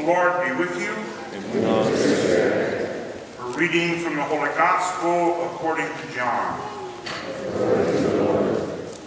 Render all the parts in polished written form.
Lord be with you. And also with your spirit. A reading from the Holy Gospel according to John. Praise the Lord.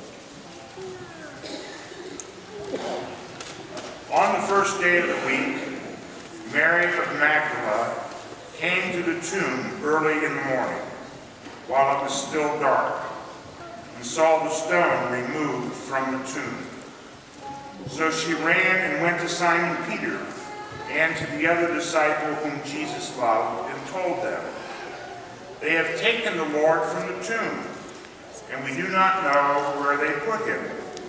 On the first day of the week, Mary of Magdala came to the tomb early in the morning, while it was still dark, and saw the stone removed from the tomb. So she ran and went to Simon Peter and to the other disciple whom Jesus loved, and told them, "They have taken the Lord from the tomb, and we do not know where they put him."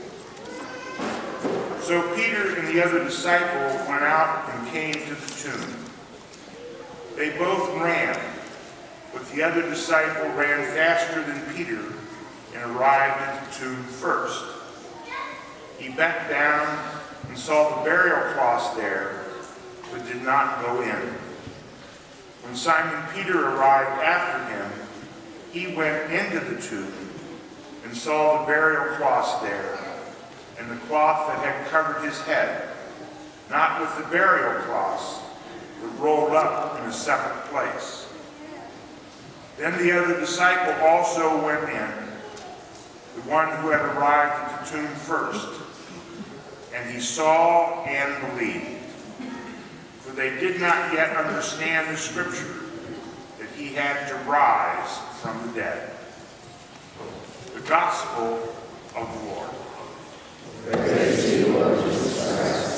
So Peter and the other disciple went out and came to the tomb. They both ran, but the other disciple ran faster than Peter and arrived at the tomb first. He bent down and saw the burial cloths there, but did not go in. When Simon Peter arrived after him, he went into the tomb and saw the burial cloths there, and the cloth that had covered his head, not with the burial cloths, but rolled up in a separate place. Then the other disciple also went in, the one who had arrived at the tomb first, and he saw and believed. For they did not yet understand the scripture, that he had to rise from the dead. The Gospel of the Lord. Praise to you, Lord Jesus Christ.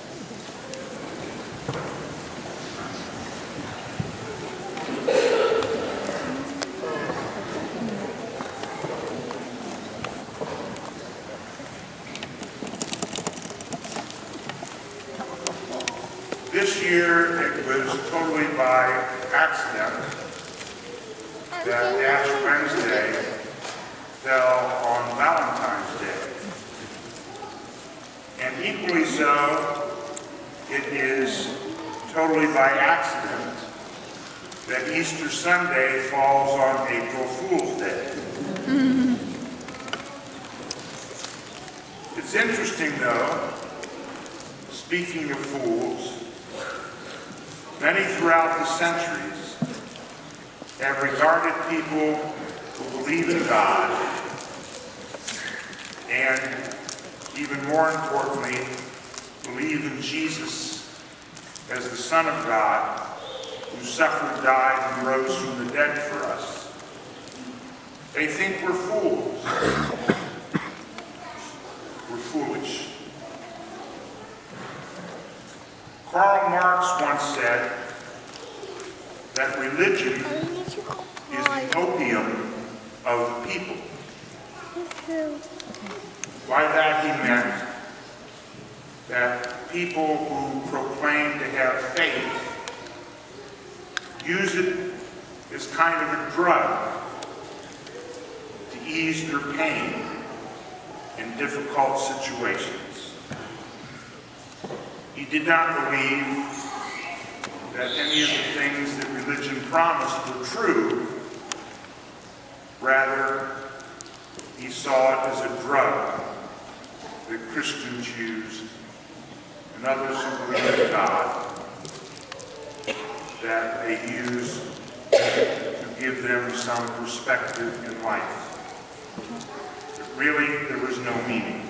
This year, it was totally by accident that Ash Wednesday fell on Valentine's Day. And equally so, it is totally by accident that Easter Sunday falls on April Fool's Day. It's interesting, though, speaking of fools, many throughout the centuries have regarded people who believe in God and, even more importantly, believe in Jesus as the Son of God who suffered, died, and rose from the dead for us. They think we're fools. We're foolish. Karl Marx once said that religion is the opium of the people. By that he meant that people who proclaim to have faith use it as kind of a drug to ease their pain in difficult situations. He did not believe that any of the things that religion promised were true. Rather, he saw it as a drug that Christians used and others who believe in God, that they use to give them some perspective in life. But really, there was no meaning.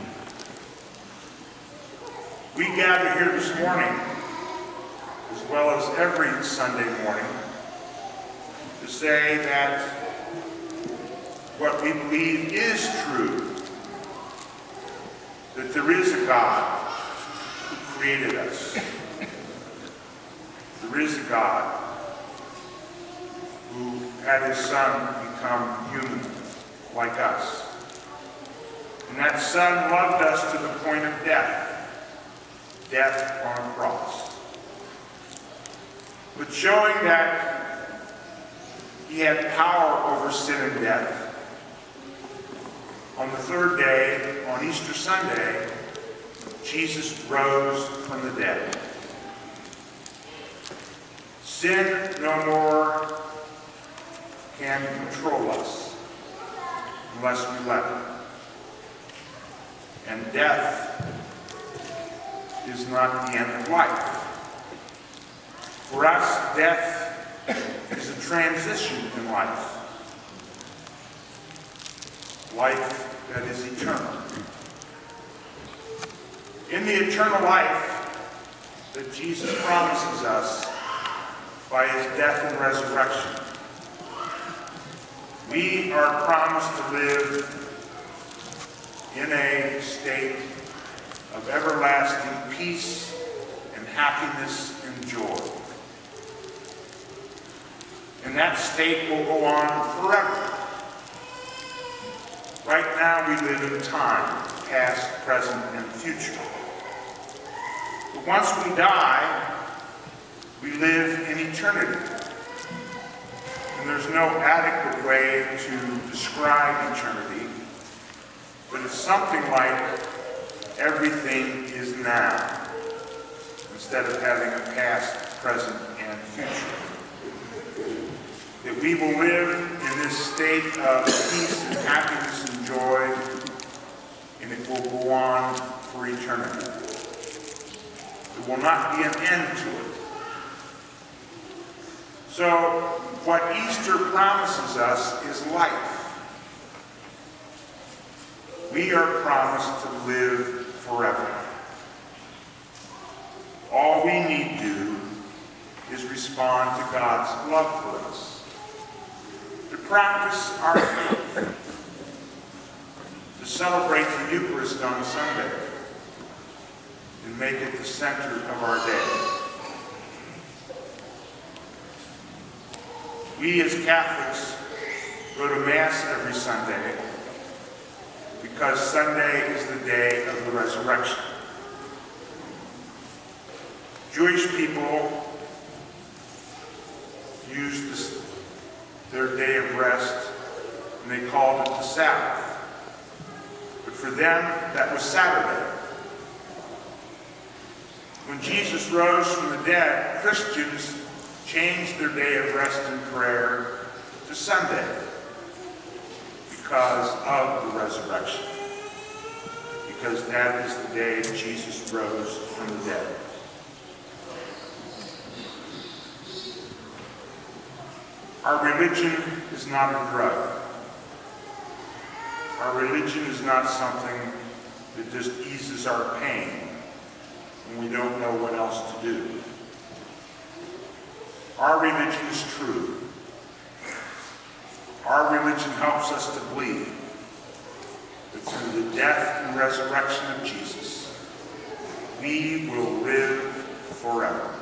We gather here this morning, as well as every Sunday morning, to say that what we believe is true, that there is a God who created us. There is a God who had his Son become human like us. And that Son loved us to the point of death on a cross. But showing that he had power over sin and death, on the third day, on Easter Sunday, Jesus rose from the dead. Sin no more can control us unless we let it. And death is not the end of life. For us, death is a transition in life. Life that is eternal. In the eternal life that Jesus promises us by his death and resurrection, we are promised to live in a state of everlasting peace and happiness and joy. And that state will go on forever. Right now we live in time, past, present, and future. But once we die, we live in eternity. And there's no adequate way to describe eternity, but it's something like everything is now, instead of having a past, present, and future. That we will live in this state of peace and happiness and joy, and it will go on for eternity. There will not be an end to it. So, what Easter promises us is life. We are promised to live forever. All we need to do is respond to God's love for us. To practice our faith. To celebrate the Eucharist on Sunday. And make it the center of our day. We as Catholics go to Mass every Sunday because Sunday is the day of the resurrection. Jewish people used their day of rest and they called it the Sabbath. But for them, that was Saturday. When Jesus rose from the dead, Christians changed their day of rest and prayer to Sunday because of the resurrection. Because that is the day Jesus rose from the dead. Our religion is not a drug. Our religion is not something that just eases our pain when we don't know what else to do. Our religion is true. Our religion helps us to believe that through the death and resurrection of Jesus, we will live forever.